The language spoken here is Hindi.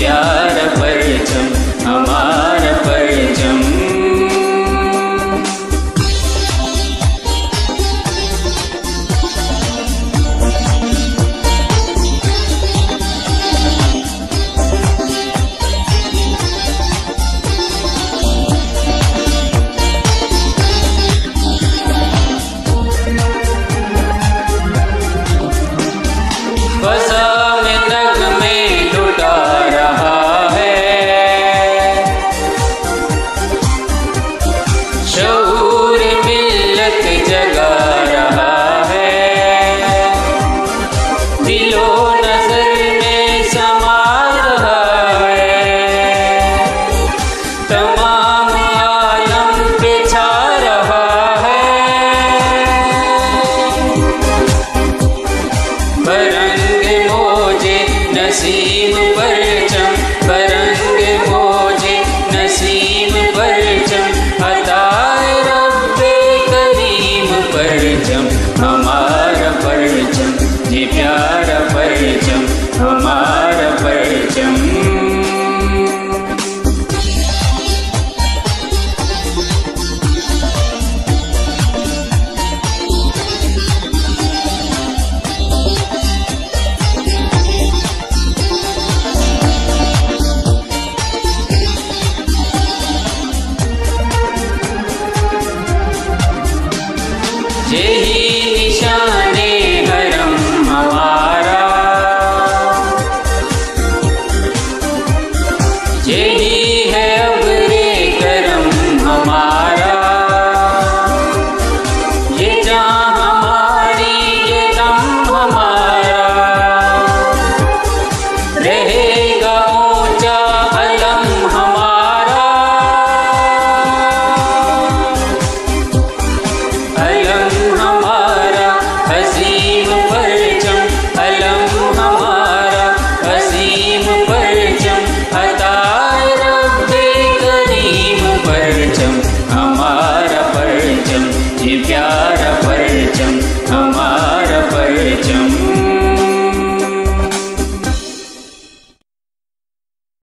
प्यारा परचम हमारा परचम। नसीम परचम बरंग मोजे नसीम परचम अताए रब्बे करीम परचम हमारा परचम ये प्यारा परचम हमारा परचम। यही निशाने हरम हमारा, यही है अब्रे करम हमारा। ये जान हमारी ये दम हमारा, रहेगा ऊंचा अलम हमारा। अलम हमारा हसीम परचम अलम हमारा हसीम परचम अताए रब्बे करीम परचम हमारा परचम ये प्यारा परचम हमारा परचम।